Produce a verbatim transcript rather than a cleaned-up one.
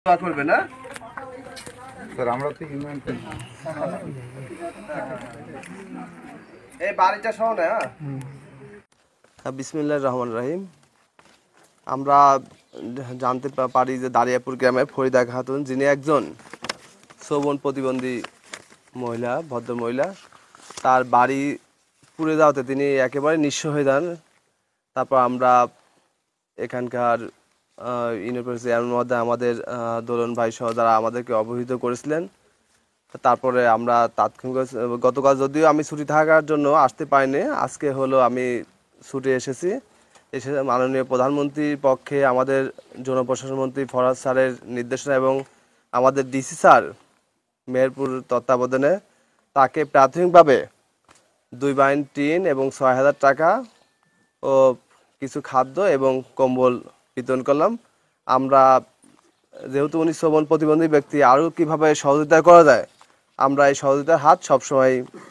দোয়া করবে না স্যার আমরা তো ইউনিয়ন এই বাড়িটা সহ না বিসমিল্লাহির রহমানির রহিম। আমরা জানতে পারি যে দারিয়াপুর গ্রামের ফরিদা খাতুন, যিনি একজন শ্রবণ প্রতিবন্ধী মহিলা, ভদ্র মহিলা, তার বাড়ি পুড়ে যাওয়াতে তিনি একেবারে নিঃস্ব হয়ে যান। তারপর আমরা এখানকার ইউনিভার্সিটি এর মধ্যে আমাদের দোলন ভাই সহ যারা আমাদেরকে অবহিত করেছিলেন। তারপরে আমরা তাৎক্ষণিক গতকাল যদিও আমি ছুটি থাকার জন্য আসতে পারিনি, আজকে হলো আমি ছুটি এসেছি। এসে মাননীয় প্রধানমন্ত্রীর পক্ষে আমাদের জনপ্রশাসন মন্ত্রী ফরাজ স্যারের নির্দেশনা এবং আমাদের ডিসি স্যার মেহেরপুর তত্ত্বাবধানে তাকে প্রাথমিকভাবে দুই বাইন টিন এবং ছয় হাজার টাকা ও কিছু খাদ্য এবং কম্বল বিতরণ করলাম। আমরা যেহেতু উনি শ্রবণ প্রতিবন্ধী ব্যক্তি, আরও কীভাবে সহযোগিতা করা যায়, আমরা এই সহযোগিতার হাত সবসময়